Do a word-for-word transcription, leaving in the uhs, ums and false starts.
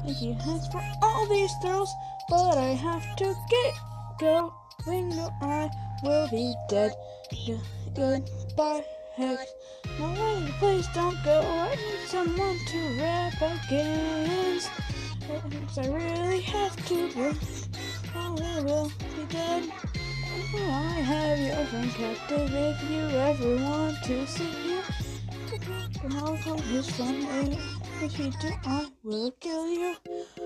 Thank you, thanks for all these thrills, but I have to get going, or I will be dead. Good, goodbye, Hex. No way, please don't go. I need someone to rap against. Hex, I really have to go, or I will be dead. Oh, I have your friend captive if you ever want to see you. And I'll call his friend, if you do, I will kill you.